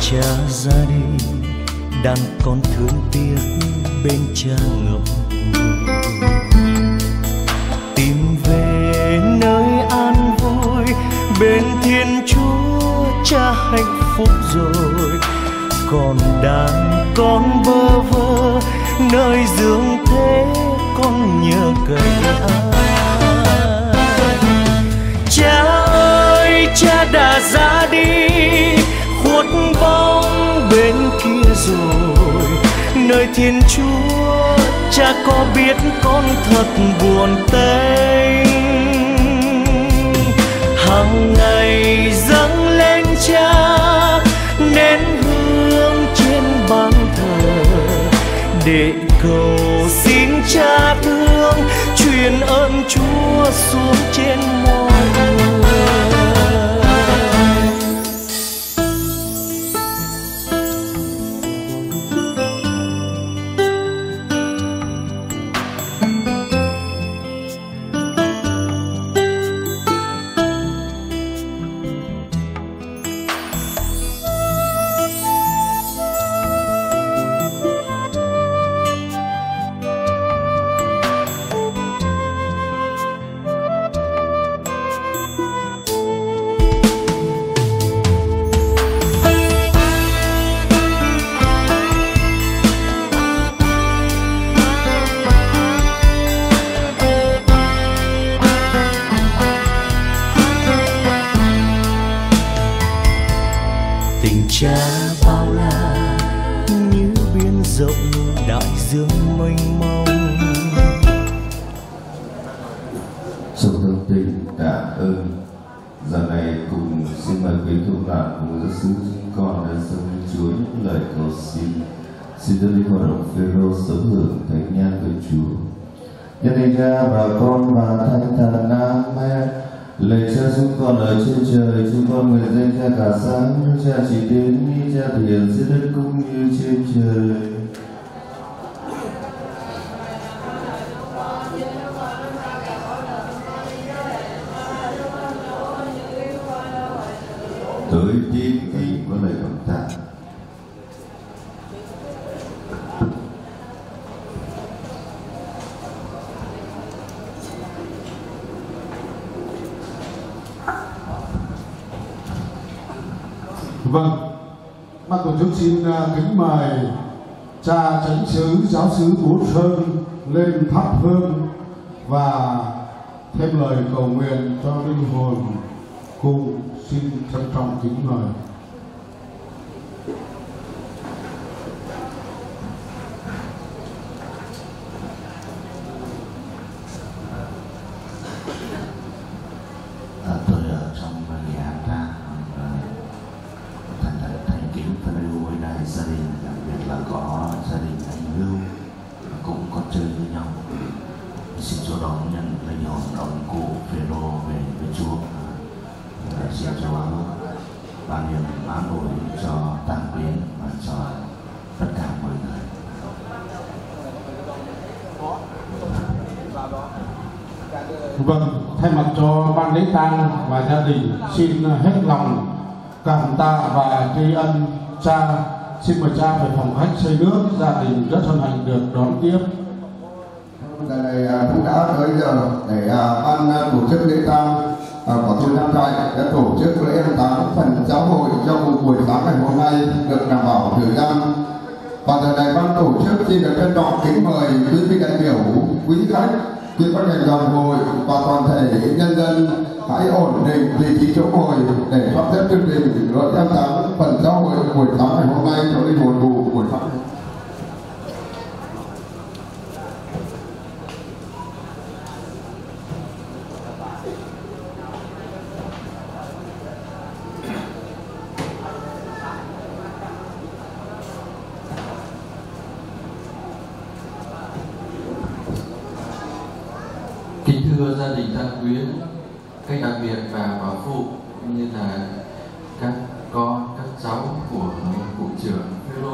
cha ra đi, đàn con thương tiếc bên cha ngậm ngùi. Tìm về nơi an vui bên Thiên Chúa cha hạnh phúc rồi, còn đàn con bơ vơ nơi dương thế con nhớ cậy ai. Cha ơi cha đã ra đi khuất bóng bên kia rồi, nơi Thiên Chúa cha có biết con thật buồn tênh. Hằng ngày dâng lên cha nén hương trên bàn thờ, để cầu xin cha thương truyền ơn Chúa xuống trên mọi người. Tình cha bao la như biển rộng đại dương mênh mông. Trong tâm tình tạ ơn, giờ này cùng xin mời quý thượng đoàn cùng giáo sứ chúng con đã dâng Chúa những lời cầu xin. Xin đưa linh hoạt động Phêrô sống hưởng thánh nhang với Chúa. Nhân danh Cha và Con và Thánh Thần. Amen. Lạy Cha chúng con ở trên trời, chúng con nguyện danh Cha cả sáng, Cha chỉ đến như Cha thực hiện dưới đất cũng như trên trời. Tới tin kính có lời cảm tạ. Vâng, ban tổ chức xin kính mời cha chánh xứ giáo xứ Bố Sơn lên thắp hương và thêm lời cầu nguyện cho linh hồn. Cùng xin trân trọng kính mời. Tôi ở trong nhà hát ra thành kính phân lưu với đại gia đình, đặc biệt là có gia đình anh Lưu cũng có chơi với nhau. Xin Chúa đón nhận linh hồn ông cụ Phêrô về với Chúa. Xin Chúa ban niềm an ủi cho tang quyến và cho tất cả mọi người. Vâng, thay mặt cho ban lễ tang và gia đình xin hết lòng cảm tạ và tri ân cha. Xin mời cha về phòng khách xây nước, gia đình rất hân hạnh được đón tiếp. Giờ này cũng đã tới giờ để ban tổ chức lễ tang của thôn Nam Trại đã tổ chức lễ an táng phần giáo hội trong buổi sáng ngày hôm nay được đảm bảo thời gian. Và giờ này ban tổ chức xin được trân trọng kính mời quý vị đại biểu, quý khách, quý ban ngành đoàn hội và toàn thể nhân dân hãy ổn định vị trí chỗ ngồi để sắp xếp chương trình lễ an táng phần giáo hội buổi sáng ngày hôm nay cho linh hồn cụ buổi sáng. Kính thưa gia đình tang quyến, các đặc biệt bà phụ cũng như là các con, các cháu của cụ trưởng Phêrô.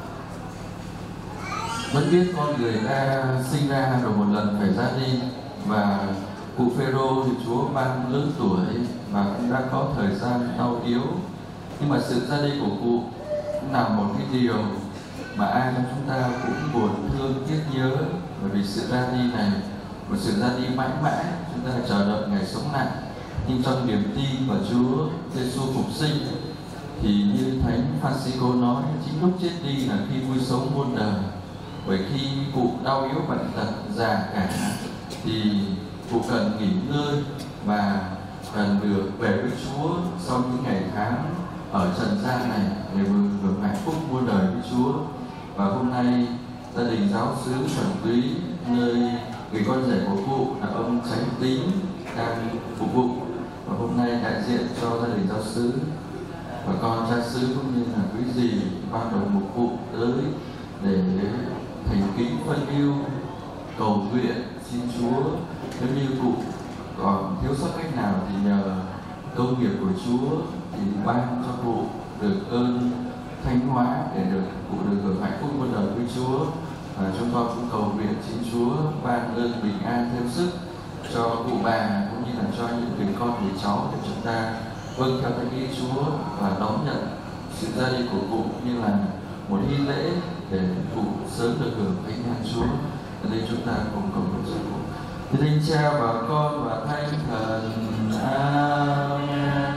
Vẫn biết con người ta sinh ra rồi một lần phải ra đi, và cụ Phêrô thì Chúa ban lớn tuổi và cũng đã có thời gian đau yếu, nhưng mà sự ra đi của cụ là một cái điều mà ai trong chúng ta cũng buồn thương tiếc nhớ, bởi vì sự ra đi này, một sự ra đi mãi mãi, chúng ta chờ đợi ngày sống lại. Nhưng trong niềm tin vào Chúa Giêsu phục sinh thì như Thánh Francisco nói, chính lúc chết đi là khi vui sống muôn đời. Bởi khi cụ đau yếu bệnh tật già cả thì cụ cần nghỉ ngơi và cần được về với Chúa sau những ngày tháng ở trần gian này để hưởng hạnh phúc muôn đời với Chúa. Và hôm nay gia đình giáo xứ Thuần Túy, nơi người con rể của cụ là ông Chánh Tín đang phục vụ, và hôm nay đại diện cho gia đình giáo xứ và con cha xứ cũng như là quý dì ban đầu mục vụ tới để thành kính phân yêu cầu nguyện xin Chúa, nếu như cụ còn thiếu sót cách nào thì nhờ công nghiệp của Chúa thì ban cho cụ được ơn thánh hóa để cụ được hưởng hạnh phúc muôn đời với Chúa. Chúng con cũng cầu nguyện xin Chúa ban ơn bình an thêm sức cho cụ bà cũng như là cho những người con người cháu để chúng ta vâng theo thánh ý Chúa và đón nhận sự ra đi của cụ như là một nghi lễ để cụ sớm được hưởng thánh nhang Chúa. Ở đây chúng ta cùng cầu nguyện cho cụ. Thánh Cha và Con và Thánh Thần. Amen.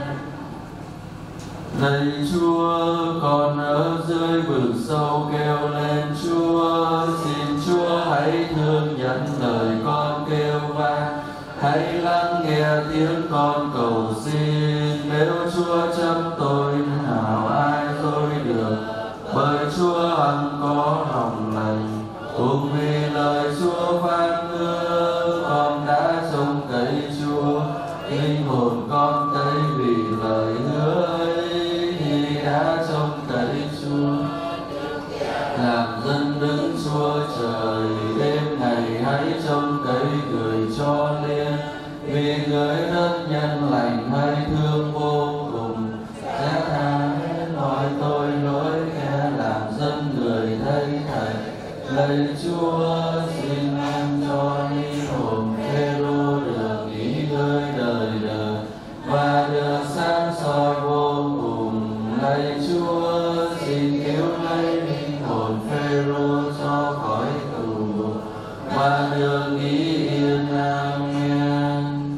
Lạy Chúa, con ở dưới vực sâu kêu lên Chúa, xin Chúa hãy thương nhận lời con kêu van, hãy lắng nghe tiếng con cầu xin. Nếu Chúa chấm tôi nào ai tôi được, bởi Chúa hằng có lòng lành. Cùng vì lời Chúa phán hứa, con đã trông cậy Chúa, linh hồn con thấy vì lời hứa ấy thì đã trông cậy Chúa. Làm dân đứng Chúa trời, đêm ngày hãy trông cậy người cho liên, vì người đất nhân lành hay thương vô cùng. Giá tha nói tôi lỗi kẻ làm dân người thấy thầy. Lạy Chúa, xin ban cho linh hồn Phêrô được nghỉ ngơi đời đời và được sáng soi vô cùng. Lạy Chúa, xin cứu lấy linh hồn Phêrô cho khỏi tù và được nghỉ yên. Amen.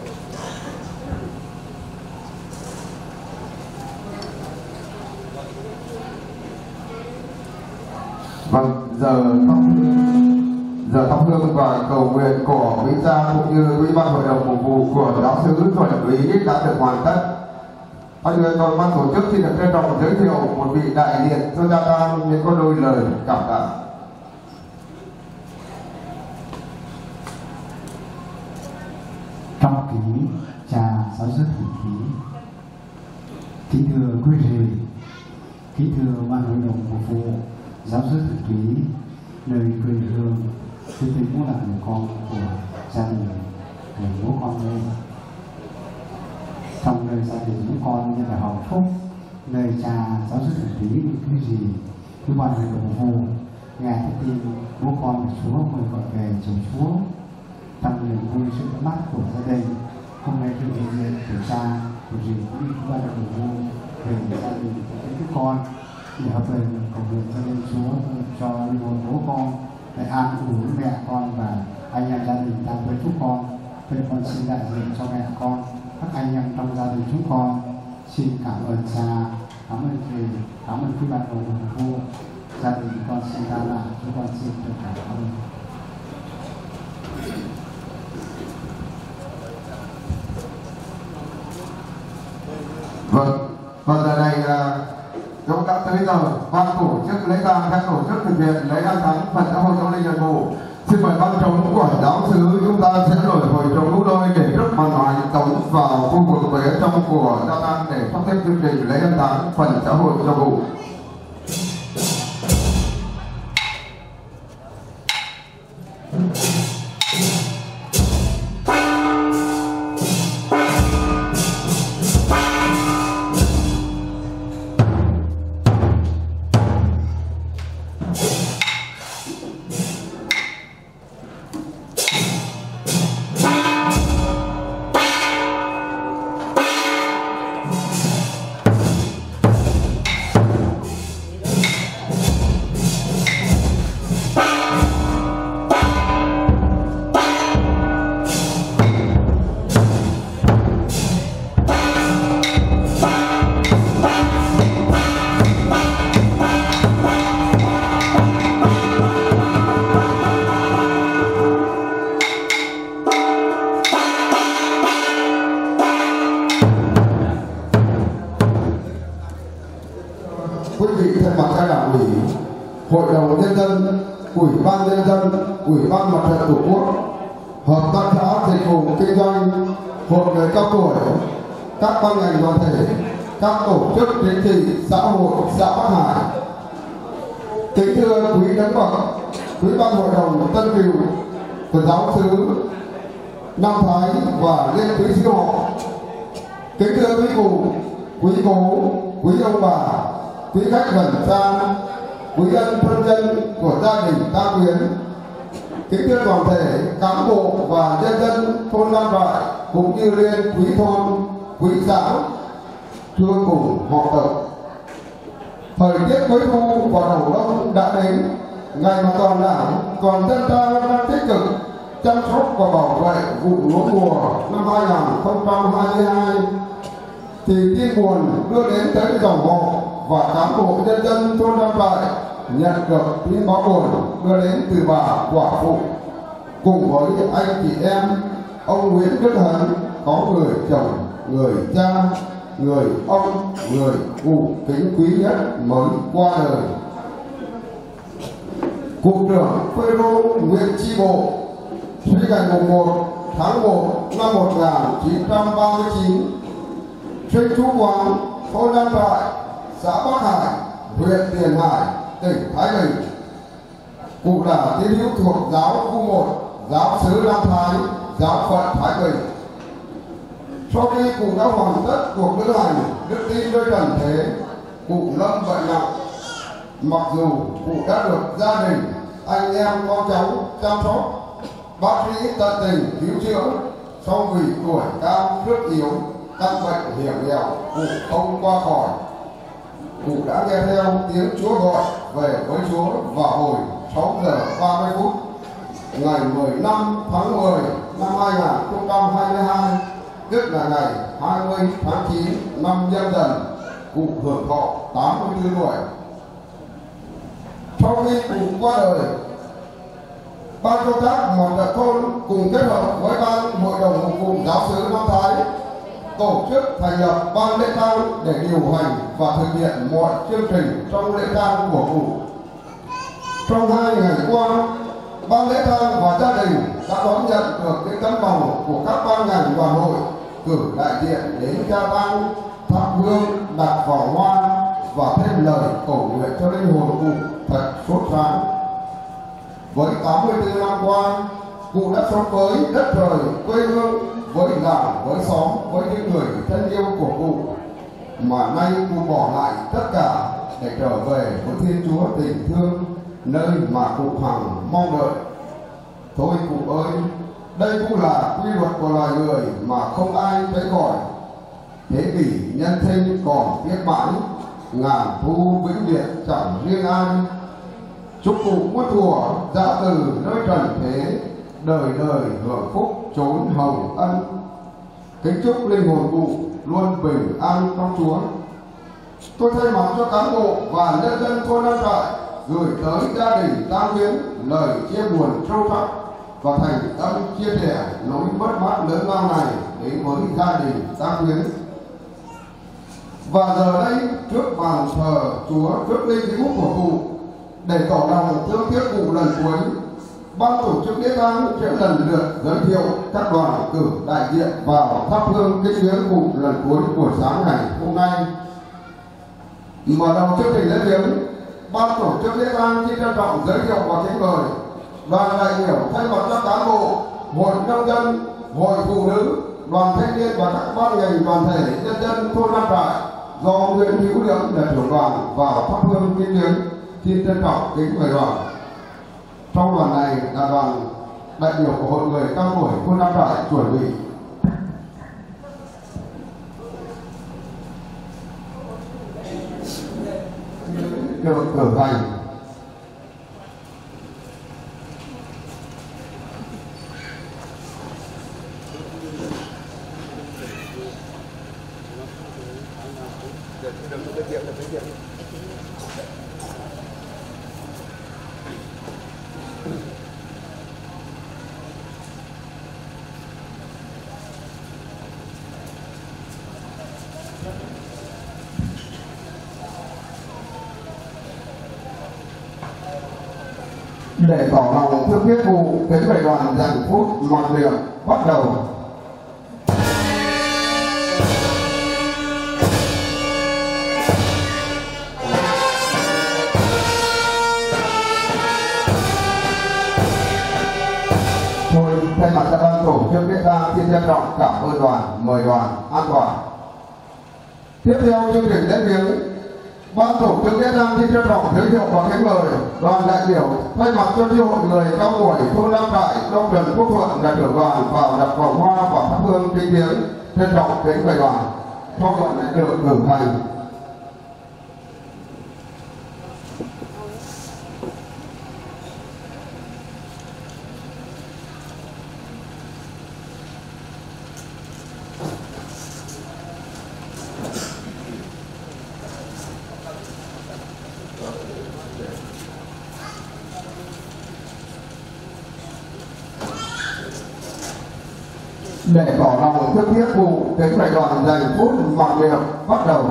Vâng, giờ thắp hương và cầu nguyện của quý cha cũng như quý ban hội đồng phục vụ của giáo xứ Thuần Túy đã được hoàn tất. Anh ơi, còn ban tổ chức xin được trân trọng giới thiệu một vị đại diện cho gia tăng những có đôi lời cảm tạ. Trọng kính cha giáo xứ Thuần Túy, kính thưa quý vị, kính thưa ban hội đồng phục vụ giáo xứ Thuần Túy, nơi quê hương, tôi muốn là người con của gia đình, người bố con đây. Trong nơi gia đình chúng con như là hồng phúc, nơi cha giáo xứ Thuần Túy cái gì, cứ ban hội đồng phục vụ nghe thông tin bố con của Chúa mời gọi về chầu Chúa. Trong niềm vui sự mắt của gia đình, hôm nay tôi hiện diện của cha của dì cũng đi ban hội đồng phục vụ về gia đình của các con để hợp lời cầu nguyện cho linh Chúa, cho linh hồn bố con để an ủi mẹ con và anh em gia đình đang với chúng con. Vậy con xin đại diện cho mẹ con, các anh em trong gia đình chúng con xin cảm ơn cha, cảm ơn thầy, cảm ơn quý ban hội đồng phục vụ. Gia đình con xin ra lại, chúng con xin được cảm ơn. Vâng, và giờ này chúng đã tới giờ ban tổ chức lễ tang sẽ tổ chức thực hiện lễ an táng phần xã hội trong linh nhận vụ. Xin mời ban trống của giáo xứ chúng ta sẽ đổi hồi trống lũ đôi để rước bàn hoài tống vào khu vực phía trong của gia tang để sắp xếp chương trình lễ an táng phần xã hội trong vụ. Hội đồng Nhân dân, Ủy ban Nhân dân, Ủy ban Mặt trận Tổ quốc, Hợp tác xã dịch vụ kinh doanh, hội người cao tuổi, các ban ngành đoàn thể, các tổ chức chính trị xã hội xã Bắc Hải. Kính thưa quý lãnh đạo, quý ban hội đồng Tân Kiều của giáo sứ Nam Thái và liên quý sư họ. Kính thưa quý cụ, quý cố, quý ông bà, quý khách gần xa, quý ân thân nhân của gia đình Ta Quyến. Kính thưa toàn thể cán bộ và nhân dân thôn Nam Trại cũng như liên quý thôn, quý xã, thưa cùng họ tộc. Thời tiết cuối thu và đầu đông đã đến, ngày mà toàn đảng, toàn dân ta đang tích cực chăm sóc và bảo vệ vụ lúa mùa năm 2022, thì tin buồn đưa đến tới dòng họ và cán bộ nhân dân thôn Nam Trại nhận được tin báo buồn đưa đến từ bà quả phụ cùng với anh chị em ông Nguyễn Đức Hấn có người chồng, người cha, người ông, người cụ kính quý nhất mới qua đời. Cục trưởng Phêrô Nguyễn Chi Bộ sinh ngày 1 tháng 1 năm 1939, sinh trú quán thôn Nam Trại, xã Bắc Hải, huyện Tiền Hải, tỉnh Thái Bình. Cụ là tín hữu thuộc giáo khu 1, giáo xứ Nam Thái, giáo phận Thái Bình. Sau khi cụ đã hoàn tất cuộc lữ hành đức tin nơi trần thế, cụ lâm bệnh nặng. Mặc dù cụ đã được gia đình, anh em con cháu chăm sóc, bác sĩ tận tình cứu chữa, song vì tuổi cao sức yếu, căn bệnh hiểm nghèo, cụ không qua khỏi. Cụ đã nghe theo tiếng Chúa gọi về với Chúa vào hồi 6 giờ 30 phút ngày 15 tháng 10 năm 2022, tức là ngày 20 tháng 9 năm Nhâm Dần. Cụ hưởng thọ 84 tuổi. Sau khi cụ qua đời, ban công tác mặt trận thôn cùng kết hợp với ban hội đồng mục vụ giáo xứ Nam Thái tổ chức thành lập ban lễ tang để điều hành và thực hiện mọi chương trình trong lễ tang của cụ. Trong 2 ngày qua, ban lễ tang và gia đình đã đón nhận được những tấm lòng của các ban ngành đoàn hội cử đại diện đến gia tang, thắp hương, đặt vòng hoa và thêm lời cầu nguyện cho linh hồn cụ thật sốt sáng. Với 84 năm qua, cụ đã sống với đất trời, quê hương, với làng, với xóm, với những người thân yêu của cụ, mà nay cụ bỏ lại tất cả để trở về với Thiên Chúa tình thương, nơi mà cụ hằng mong đợi. Thôi cụ ơi, đây cũng là quy luật của loài người mà không ai tránh khỏi. Thế kỷ nhân sinh còn biết mãi, ngàn thu vĩnh biệt chẳng riêng ai. Chúc cụ muôn thuở ra từ nơi trần thế, đời đời hưởng phúc chốn hồng ân. Kính chúc linh hồn cụ luôn bình an trong Chúa. Tôi thay mặt cho cán bộ và nhân dân thôn Nam Trại gửi tới gia đình Ta Quyến lời chia buồn sâu sắc và thành tâm chia sẻ nỗi mất mát lớn lao này đến với gia đình Ta Quyến. Và giờ đây trước bàn thờ Chúa, trước linh hữu của cụ, để tỏ lòng thương tiếc cụ lần cuối, ban tổ chức lễ tang sẽ lần lượt giới thiệu các đoàn cử đại diện vào thắp hương kính viếng cụ lần cuối buổi sáng ngày hôm nay. Mở đầu chương trình lễ viếng, ban tổ chức lễ tang xin trân trọng giới thiệu và kính mời đoàn đại biểu thay mặt cho cán bộ, hội nông dân, hội phụ nữ, đoàn thanh niên và các ban ngành đoàn thể nhân dân thôn Nam Trại do Nguyễn Hữu Lượng là trưởng đoàn vào thắp hương kính viếng. Xin trân trọng kính mời đoàn. Trong đoàn này là đoàn đại biểu của hội người cao tuổi thôn Nam Trại chuẩn bị được cử hành. Để tỏ lòng thương tiếc vụ, kính mời đoàn dành phút mặc niệm bắt đầu. Thôi, thay mặt cho ban tổ chức lễ tang xin trân trọng cảm ơn đoàn, mời đoàn an toàn. Tiếp theo chương trình lễ viếng, ban tổ chức lễ tang xin trân trọng giới thiệu và kính mời đoàn đại biểu thay mặt cho chi hội người cao tuổi thôn Nam Trại, Đông Trần Quốc Thuận là trưởng đoàn vào đặt vòng hoa và thắp hương kính viếng. Trân trọng kính mời đoàn cho đoàn đại biểu cử hành. Để tỏ lòng thương tiếc vụ, kính mời đoàn dành phút mặc niệm bắt đầu.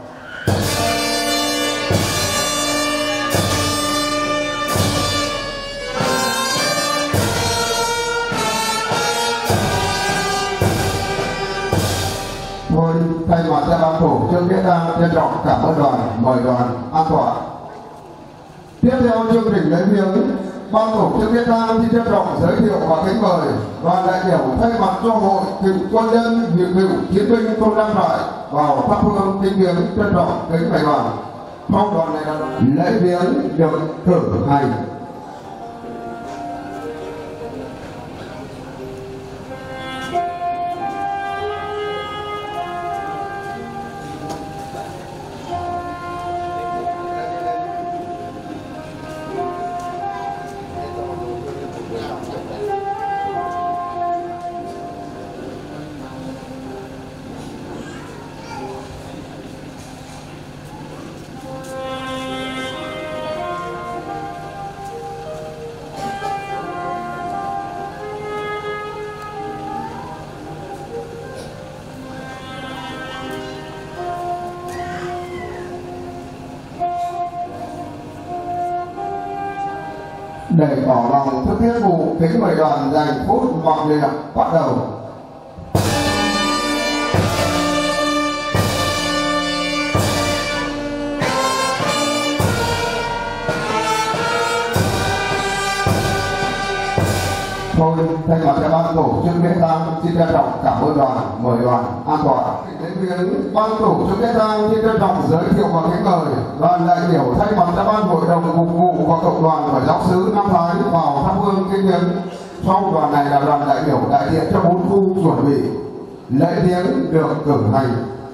Thôi, thay mặt cho ban tổ chức lễ tang trân trọng cảm ơn đoàn, mời đoàn an toàn. Tiếp theo chương trình lễ viếng, ban tổ chức lễ tang xin trân trọng giới thiệu và kính mời đoàn đại biểu thay mặt cho hội cựu quân nhân, cựu chiến binh thôn Nam Trại vào thắp hương kính viếng. Trân trọng kính mời đoàn. Sau đoàn này là lễ viếng được cử hành. Để tỏ lòng thương tiếc vụ, kính mời đoàn dành phút mặc niệm bắt đầu. Thôi, thay mặt cho ban tổ chức lễ tang xin trân trọng cảm ơn đoàn, mời đoàn an toàn. Đến viếng, ban tổ chức lễ tang xin trân trọng giới thiệu và kính mời đoàn đại biểu thay mặt cho ban hội đồng phục vụ và cộng đoàn của giáo xứ Nam Thái vào thắp hương kính viếng. Sau đoàn này là đoàn đại biểu đại diện cho 4 khu chuẩn bị lễ viếng được cử hành.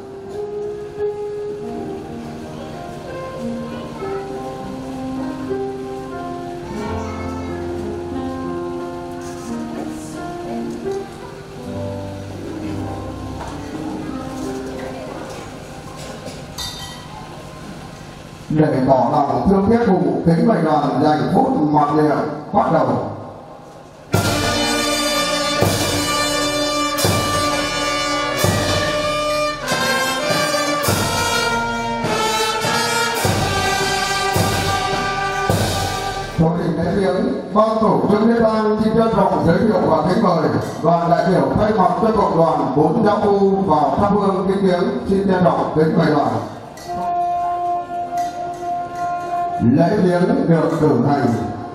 Để tỏ lòng thương tiếc vụ, kính mời đoàn dành phút mặc niệm bắt đầu. Thôi lễ viếng, ban tổ chức lễ tang xin trân trọng giới thiệu và kính mời đoàn đại biểu thay mặt cho cộng đoàn 4 giáo khu vào thắp hương kính viếng. Xin trân trọng kính mời đoàn. Lễ viếng được cử hành.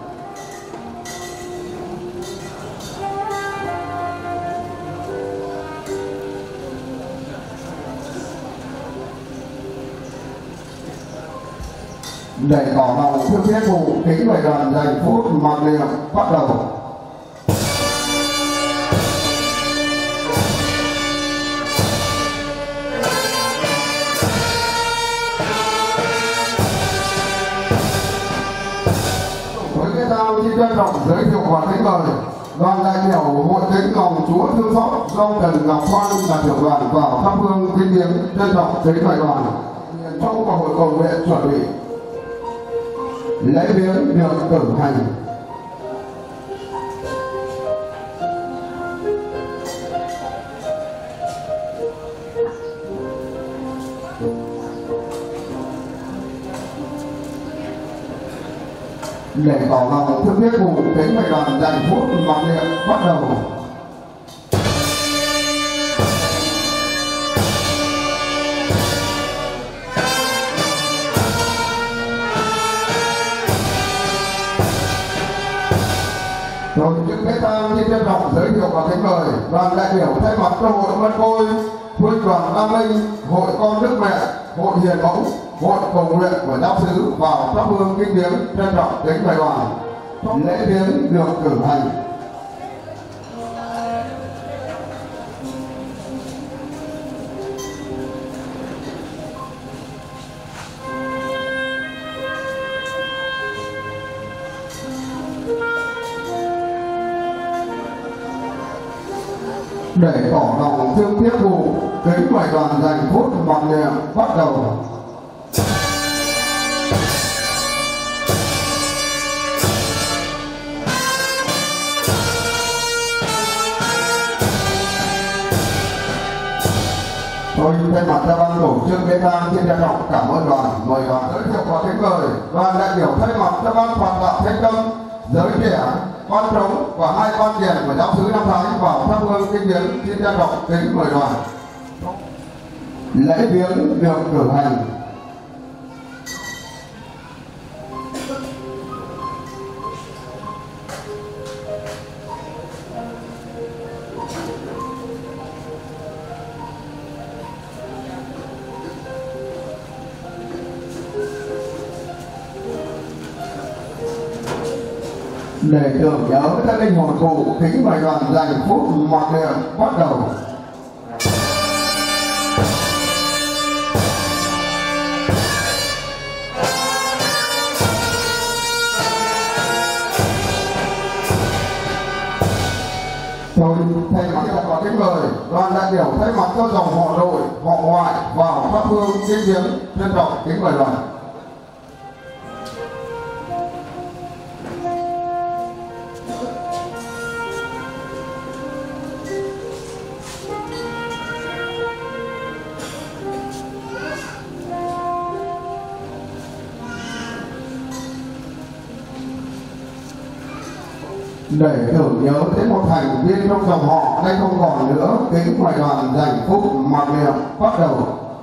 Để tỏ lòng thương tiếc vụ, kính mời đoàn dành phút mặc niệm bắt đầu. Xin trân trọng giới thiệu và kính mời đoàn đại biểu hội thánh lòng Chúa thương xót do Trần Ngọc Khoan là trưởng đoàn vào thắp hương kính viếng. Trân trọng kính mời đoàn trong và hội cầu nguyện chuẩn bị lễ viếng được cử hành. Để tỏ lòng thương tiếc cụ, kính mời đoàn dành phút mặc niệm bắt đầu. Rồi những lễ tang xin trân trọng giới thiệu và kính mời đoàn đại biểu thay mặt cho hội Vân Côi, Phương đoàn Tam Linh, hội con Đức Mẹ, hội Hiền Mẫu, hội cầu nguyện của giáo xứ vào thắp hương kính viếng, trân trọng kính mời đoàn. Lễ viếng được cử hành. Để tỏ lòng thương tiếc cụ, kính mời đoàn dành phút mặc niệm bắt đầu. Tôi thay mặt cho ban tổ chức lễ tang xin trân trọng cảm ơn đoàn. Mời đoàn giới thiệu và kính mời đoàn đại biểu thay mặt cho ban soạn thảo Thanh Tâm, giới trẻ, quan trống và hai quan tiền của giáo xứ Nam Thái vào thắp hương kính viếng, xin trân trọng kính mời đoàn. Lễ viếng được cử hành. Để tưởng nhớ các linh hồn cụ, kính mời đoàn dành phút mặc niệm bắt đầu. Tôi thay mặt cho kính mời đoàn đại biểu thay mặt cho dòng họ nội, họ ngoại vào thắp hương kính viếng, trân trọng kính mời đoàn. Để tưởng nhớ đến một thành viên trong dòng họ nay không còn nữa, kính mời đoàn dành phút mặc niệm bắt đầu.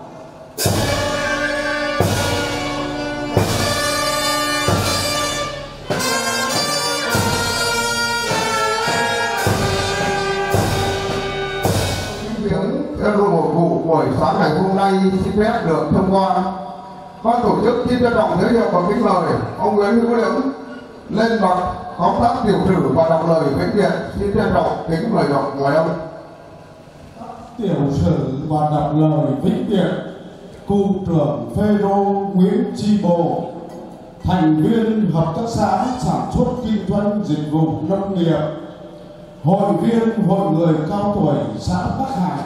Theo một vụ buổi sáng ngày hôm nay xin phép được thông qua. Ban tổ chức xin trân trọng giới thiệu và kính mời ông Nguyễn Hữu Liễu lên bậc công tác tiểu sử và đọc lời vĩnh biệt, xin trân trọng kính mời đọc mời ông. Tiểu sử và đọc lời vĩnh biệt cụ trưởng Phêrô Nguyễn Chi Bồ, thành viên hợp tác xã sản xuất kinh doanh dịch vụ nông nghiệp, hội viên hội người cao tuổi xã Bắc Hải.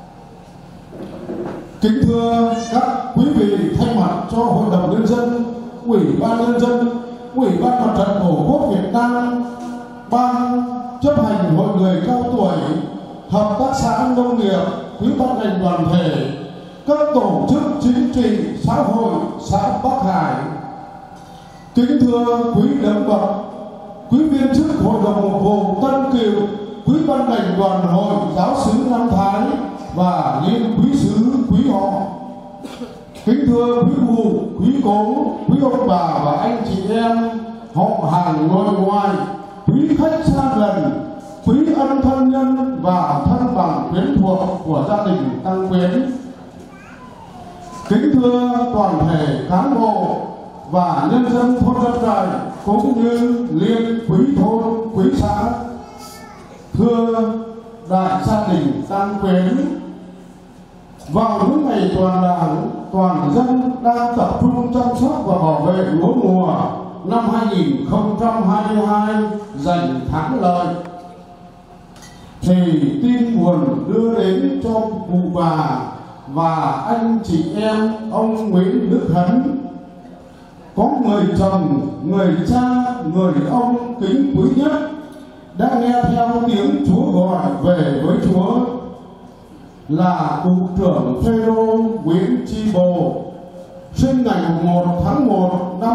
Kính thưa các quý vị, thay mặt cho Hội đồng Nhân dân, Ủy ban Nhân dân, Ủy ban Mặt trận Tổ quốc Việt Nam, Ban chấp hành hội người cao tuổi, hợp tác xã nông nghiệp, quý ban ngành đoàn thể, các tổ chức chính trị xã hội xã Bắc Hải. Kính thưa quý đấng bậc, quý viên chức Hội đồng Mục vụ Tân Kiều, quý ban ngành đoàn hội giáo xứ Nam Thái và liên quý sứ quý họ. Kính thưa quý phụ, quý cố, quý ông bà và anh chị em, họ hàng nội ngoại, quý khách xa gần, quý ân thân nhân và thân bằng quyến thuộc của gia đình Tăng Quyến. Kính thưa toàn thể cán bộ và nhân dân thôn Đất Trại cũng như liên quý thôn, quý xã. Thưa đại gia đình Tăng Quyến, vào những ngày toàn đảng, toàn dân đang tập trung chăm sóc và bảo vệ lúa mùa năm 2022 giành thắng lợi, thì tin buồn đưa đến cho cụ bà và anh chị em ông Nguyễn Đức Hấn. Có người chồng, người cha, người ông kính quý nhất đã nghe theo tiếng Chúa gọi về với Chúa, là cụ trưởng Phêrô Nguyễn Chi Bồ, sinh ngày 1 tháng 1 năm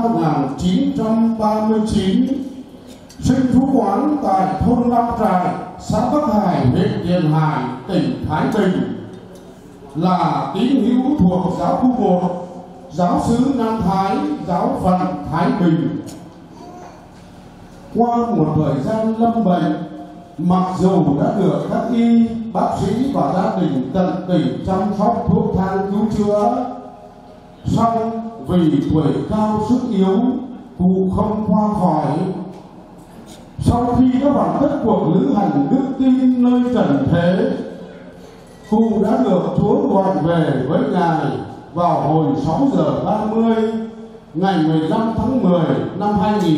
1939, sinh trú quán tại thôn Nam Trại, xã Bắc Hải, huyện Tiền Hải, tỉnh Thái Bình, là tín hữu thuộc giáo khu 1, giáo xứ Nam Thái, giáo phận Thái Bình. Qua một thời gian lâm bệnh, mặc dù đã được các y, bác sĩ và gia đình tận tình chăm sóc thuốc thang cứu chữa, song vì tuổi cao sức yếu, cụ không qua khỏi. Sau khi đã hoàn tất cuộc lữ hành đức tin nơi trần thế, cụ đã được Chúa gọi về với Ngài vào hồi 6 giờ 30 ngày 15 tháng 10 năm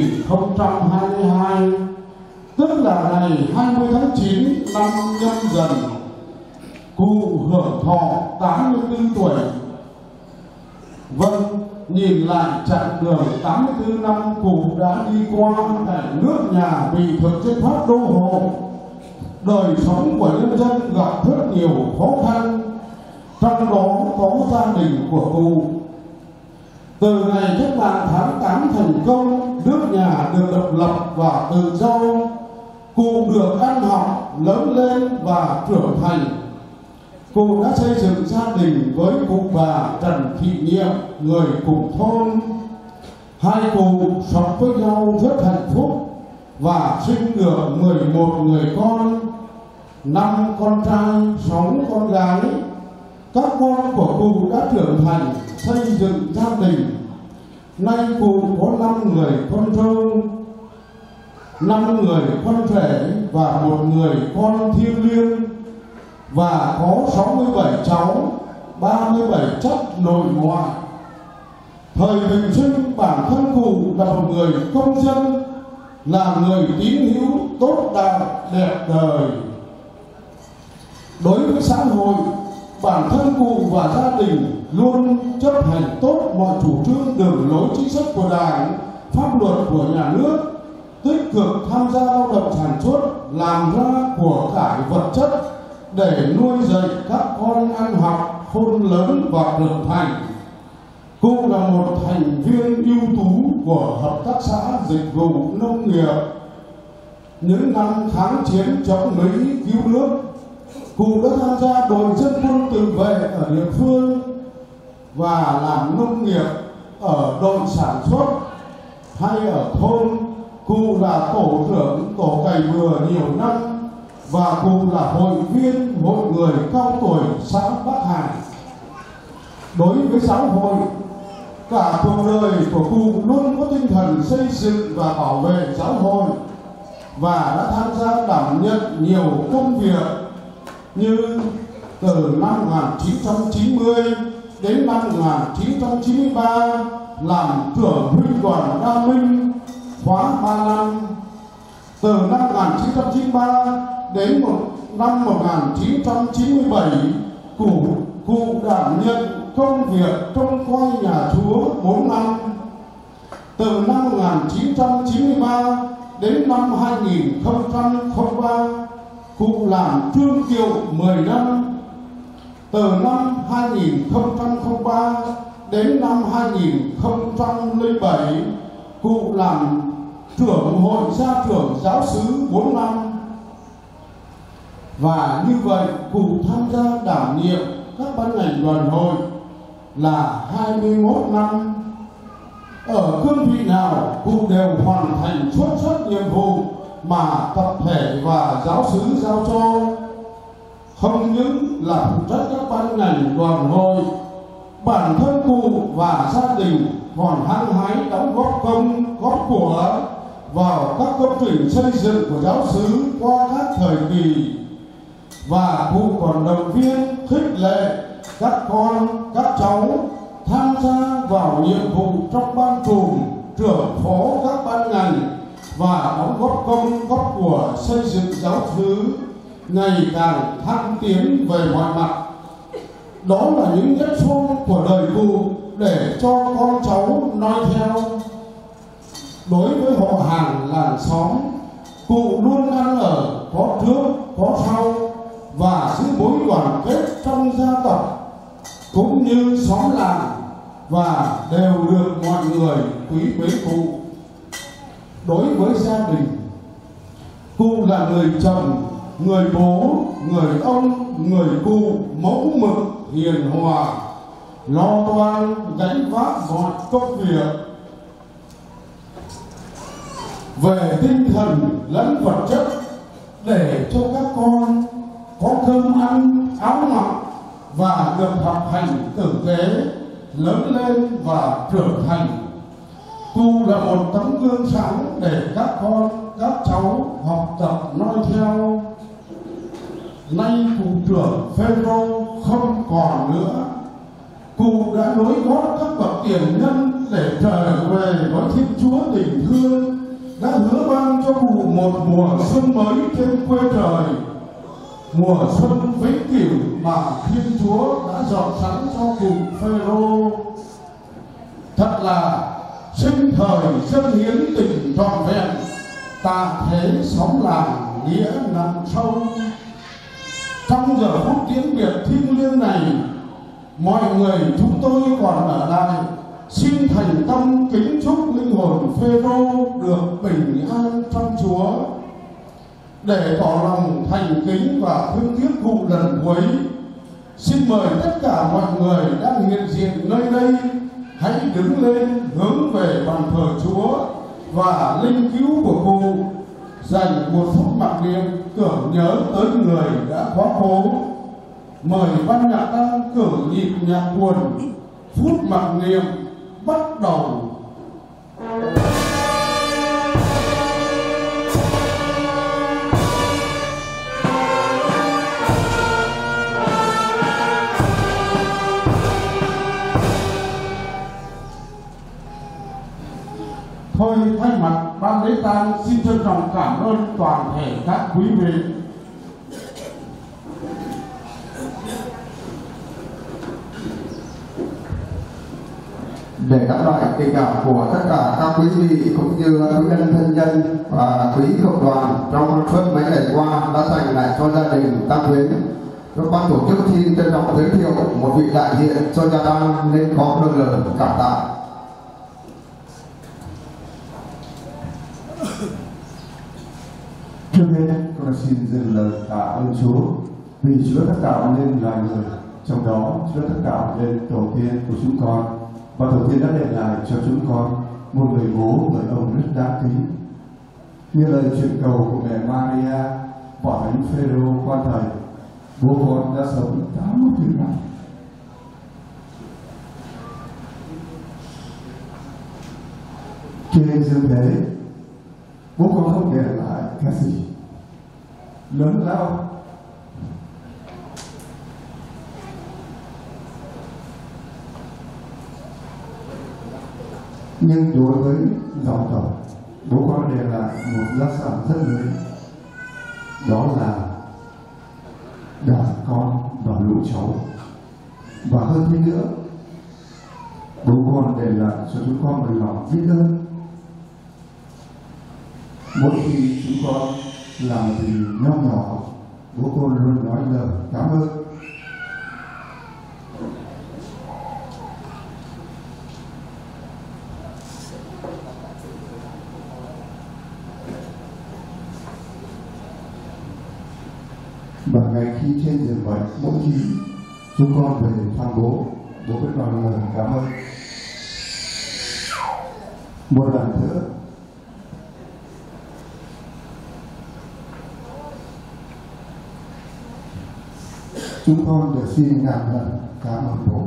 2022, tức là ngày 20 tháng 9 năm Nhâm Dần. Cụ hưởng thọ 84 tuổi. Vâng, nhìn lại chặng đường 84 năm cụ đã đi qua tại nước nhà bị thực dân Pháp đô hộ, đời sống của nhân dân gặp rất nhiều khó khăn, trong đó có gia đình của cụ. Từ ngày cách mạng tháng 8 thành công, nước nhà được độc lập và tự do, cụ được ăn học, lớn lên và trưởng thành. Cụ đã xây dựng gia đình với cụ bà Trần Thị Nhiệm, người cùng thôn. Hai cụ sống với nhau rất hạnh phúc và sinh được 11 người con, 5 con trai, 6 con gái. Các con của cụ đã trưởng thành, xây dựng gia đình. Nay cụ có 5 người con dâu, 5 người con rể và 1 người con thiêng liêng, và có 67 cháu, 37 chất nội ngoại. Thời bình sinh, bản thân cụ là một người công dân, là người tín hữu tốt đạo đẹp đời. Đối với xã hội, bản thân cụ và gia đình luôn chấp hành tốt mọi chủ trương đường lối chính sách của Đảng, pháp luật của nhà nước, tích cực tham gia lao động sản xuất, làm ra của cải vật chất để nuôi dạy các con ăn học, khôn lớn và trưởng thành. Cụ là một thành viên ưu tú của Hợp tác xã Dịch vụ Nông nghiệp. Những năm kháng chiến chống Mỹ cứu nước, cụ đã tham gia đội dân quân tự vệ ở địa phương và làm nông nghiệp ở đội sản xuất hay ở thôn. Cụ là tổ trưởng tổ cày bừa nhiều năm và cụ là hội viên hội người cao tuổi xã Bắc Hải. Đối với giáo hội, cả cuộc đời của cụ luôn có tinh thần xây dựng và bảo vệ giáo hội và đã tham gia đảm nhận nhiều công việc như từ năm 1990 đến năm 1993 làm trưởng huynh đoàn Đa Minh khóa 3 năm. Từ năm 1993 đến năm 1997, cụ đảm nhận công việc trông coi nhà Chúa 4 năm. Từ năm 1993 đến năm 2003, cụ làm trương kiệu 10 năm. Từ năm 2003 đến năm 2007, cụ làm trưởng hội gia trưởng giáo xứ 4 năm. Và như vậy, cụ tham gia đảm nhiệm các ban ngành đoàn hội là 21 năm. Ở cương vị nào, cụ đều hoàn thành xuất sắc nhiệm vụ mà tập thể và giáo xứ giao cho. Không những là phụ trách các ban ngành đoàn hội, bản thân cụ và gia đình còn hăng hái đóng góp công, góp của vào các công trình xây dựng của giáo xứ qua các thời kỳ. Và cụ còn động viên, khích lệ các con, các cháu tham gia vào nhiệm vụ trong ban trùm, trưởng phó các ban ngành và đóng góp công, góp của xây dựng giáo xứ ngày càng thăng tiến về mọi mặt. Đó là những nét son của đời cụ để cho con cháu noi theo. Đối với họ hàng làng xóm, cụ luôn ăn ở có trước, có sau và giữ mối đoàn kết trong gia tộc cũng như xóm làng. và đều được mọi người quý mến cụ. Đối với gia đình, cụ là người chồng, người bố, người ông, người cụ mẫu mực, hiền hòa, lo toan gánh vác mọi công việc. Về tinh thần lẫn vật chất, để cho các con có cơm ăn, áo mặc và được học hành tử tế, lớn lên và trưởng thành. Cụ là một tấm gương sáng để các con, các cháu học tập noi theo. Nay cụ trưởng Phêrô không còn nữa, cụ đã nối gót các bậc tiền nhân để trở về với Thiên Chúa tình thương, đã hứa ban cho cụ một mùa xuân mới trên quê trời, mùa xuân vĩnh cửu mà Thiên Chúa đã dọn sẵn cho cụ Phêrô. Thật là sinh thời dân hiến tình trọn vẹn, tạ thế xóm làng nghĩa nặng sâu. Trong giờ phút tiễn biệt thiêng liêng này, mọi người chúng tôi còn ở lại xin thành tâm kính chúc linh hồn Phêrô được bình an trong Chúa. Để tỏ lòng thành kính và thương tiếc cụ lần cuối, xin mời tất cả mọi người đang hiện diện nơi đây hãy đứng lên hướng về bàn thờ Chúa và linh cứu của cụ, dành một phút mặc niệm tưởng nhớ tới người đã quá cố. Mời ban nhạc đang cử nhịp nhạc buồn, phút mặc niệm bắt đầu. Thôi thay mặt ban lễ tang xin trân trọng cảm ơn toàn thể các quý vị. Để đáp lại tình cảm của tất cả các quý vị cũng như quý nhân thân nhân và quý cộng đoàn trong suốt mấy ngày qua đã dành lại cho gia đình Tam Quyến, ban tổ chức xin trân trọng giới thiệu một vị đại diện cho nhà tang nên có đôi lời cảm tạ. Trước hết, con xin dâng lời tạ ơn Chúa vì Chúa đã tạo nên loài người, trong đó Chúa đã tạo nên tổ tiên của chúng con, và tổ tiên đã để lại cho chúng con một người bố, người ông rất đáng kính. Như lời chuyện cầu của mẹ Maria, vợ thánh Phêrô quan thầy, bố con đã sống 84 năm. Trên dương thế, bố con không để lại cái gì lớn lao, nhưng đối với dòng tộc, bố con để lại một gia sản rất lớn, đó là đàn con và lũ cháu. Và hơn thế nữa, bố con để lại cho chúng con một lòng biết ơn. Mỗi khi chúng con làm gì nho nhỏ, bố con luôn nói lời cảm ơn. Và ngày khi trên giường bệnh, mỗi khi chúng con về thăm bố biết nói lời cảm ơn. Một lần nữa, chúng con được xin ngàn lần cảm ơn bố.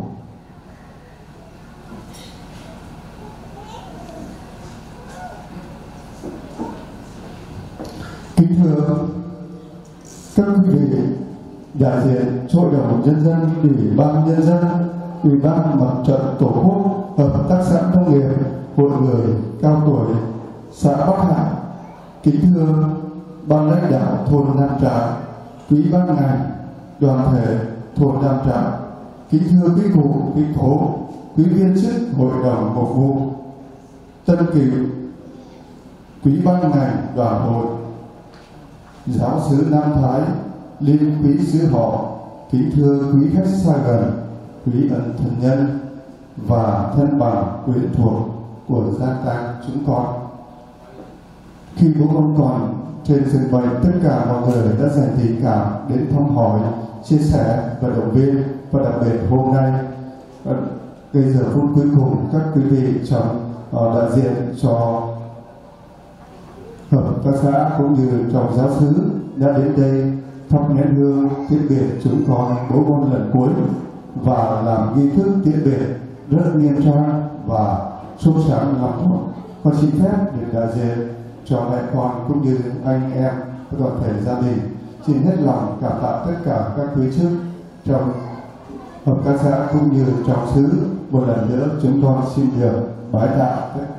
Kính thưa các quý vị đại diện cho Hội đồng Nhân dân, Ủy ban Nhân dân, Ủy ban Mặt trận Tổ quốc, Hợp tác xã Nông nghiệp, Hội người cao tuổi xã Bắc Hải, kính thưa ban lãnh đạo thôn Nam Trại, quý ban ngành, đoàn thể thôn Nam Trại, kính thưa quý cụ, quý cố, quý viên chức Hội đồng Mục vụ, tân cựu, quý ban ngành, đoàn hội, giáo xứ Nam Thái, liên quý xứ họ, kính thưa quý khách xa gần, quý ân thần nhân, và thân bằng quyến thuộc của gia tang chúng con. Khi bố không còn trên giường bệnh, tất cả mọi người đã dành tình cảm đến thăm hỏi, chia sẻ và động viên. Và đặc biệt hôm nay, cái giờ phút cuối cùng, các quý vị trong đại diện cho hợp tác xã cũng như trong giáo xứ đã đến đây thắp nén hương tiễn biệt chúng con bố con lần cuối và làm nghi thức tiễn biệt rất nghiêm trang và sốt sáng lắm thôi. Con xin phép được đại diện cho mẹ con cũng như anh em toàn thể gia đình xin hết lòng cảm tạ tất cả các quý chức trong hợp tác xã cũng như trong xứ. Một lần nữa chúng con xin được bái tạ.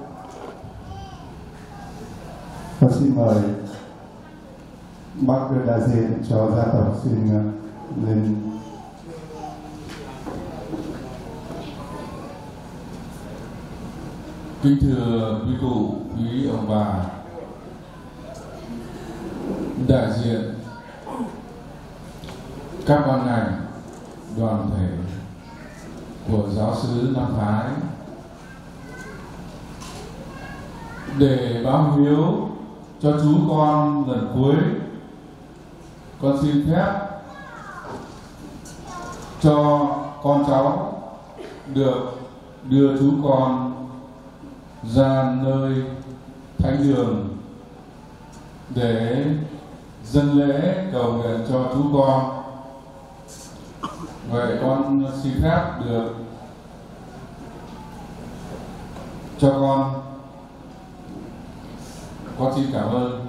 Con xin mời bác đại diện cho gia tộc xin lên. Kính thưa quý cụ, quý ông bà, đại diện các ban ngành, đoàn thể của giáo xứ Nam Thái, để báo hiếu cho chú con lần cuối, con xin phép cho con cháu được đưa chú con ra nơi thánh đường để dâng lễ cầu nguyện cho chú con. Vậy con xin phép được cho con xin cảm ơn.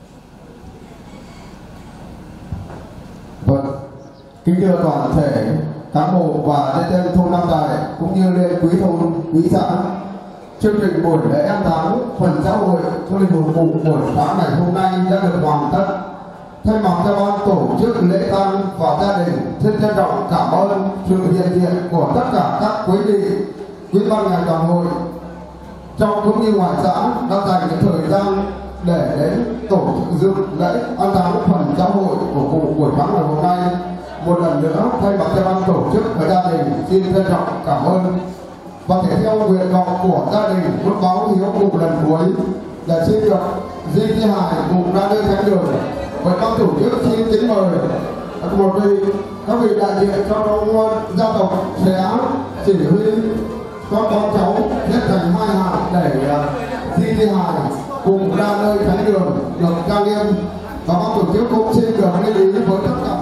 Vâng, kính thưa toàn thể cán bộ và nhân dân thôn Nam Tài cũng như liên quý thôn, quý xã, chương trình buổi lễ an táng phần xã hội cho linh hồn cụ buổi sáng ngày hôm nay đã được hoàn tất. Thay mặt cho ban tổ chức lễ tang và gia đình, xin trân trọng cảm ơn sự hiện diện của tất cả các quý vị, quý ban ngành đoàn hội trong cũng như ngoài xã đã dành những thời gian để đến tổ chức dự lễ an táng phần xã hội của cụ buổi sáng ngày hôm nay. Một lần nữa thay mặt cho ban tổ chức và gia đình xin trân trọng cảm ơn. Và thể theo nguyện vọng của gia đình muốn báo hiếu cụ lần cuối là xin được di thi hài cụ ra nơi thánh đường. Với ban tổ chức xin kính mời một vị các vị đại diện cho trong gia tộc sẽ chỉ huy cho con cháu xếp thành hai hàng để di thi hài cùng ra nơi thánh đường được trang nghiêm. Và ban tổ chức cũng xin được lưu ý với tất cả.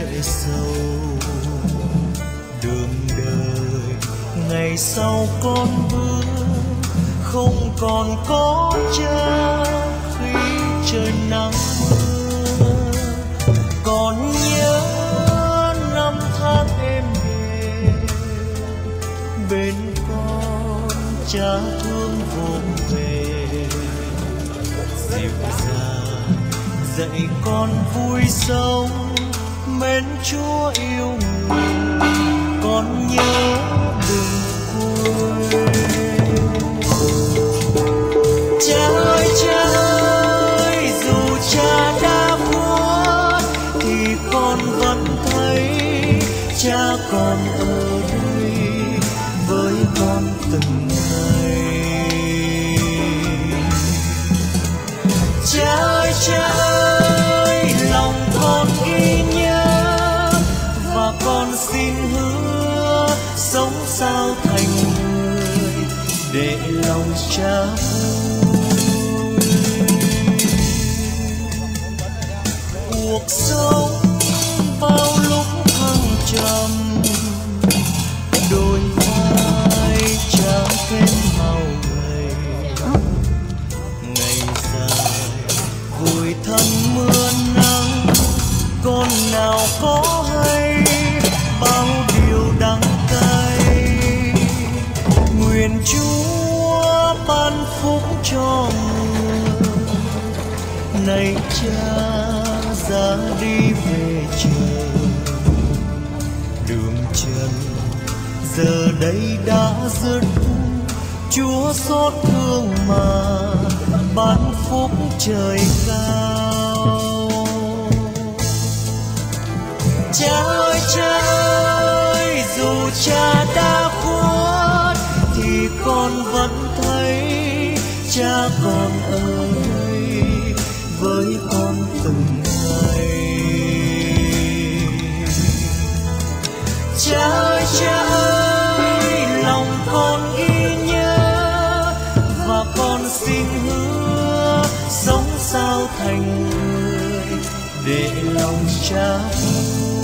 lệ sầu. Đường đời ngày sau con bước không còn có cha khi trời nắng mưa. Còn nhớ năm tháng êm đềm bên con cha thương vụng về, dịu dàng dạy con vui sống mến Chúa yêu người. Con nhớ đừng quên. Cha ơi dù cha đã khuất thì con vẫn thấy cha còn ở đây với con từng ngày. Cha ơi lòng con ghi nhớ và con xin hứa sống sao thành người để lòng cha vui. Cuộc sống bao lúc thăng trầm, đôi vai chẳng thêm màu gầy. Ngày dài vùi thân mưa nắng, con nào có hay bao điều đắng cay. Nguyện Chúa ban phúc cho người, này cha ra đi về trời. Đường chân giờ đây đã dứt, Chúa xót thương mà ban phúc trời cao. Cha ơi dù cha đã khuất thì con vẫn thấy cha còn ở đây với con từng ngày. Cha ơi lòng con ghi nhớ và con xin hứa sống sao thành người để lòng cha vui.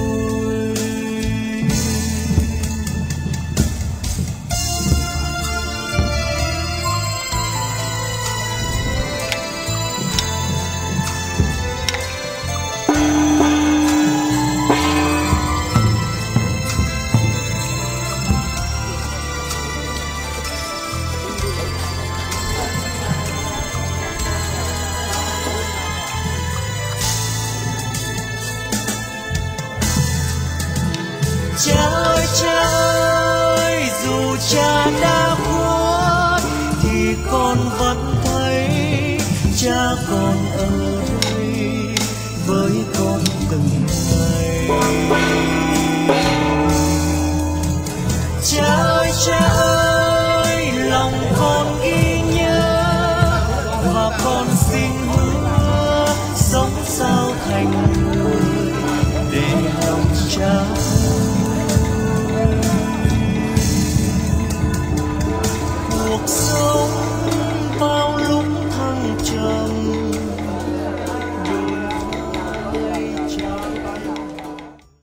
Cha ơi dù cha đã khuất thì con vẫn thấy cha còn ở đây với con từng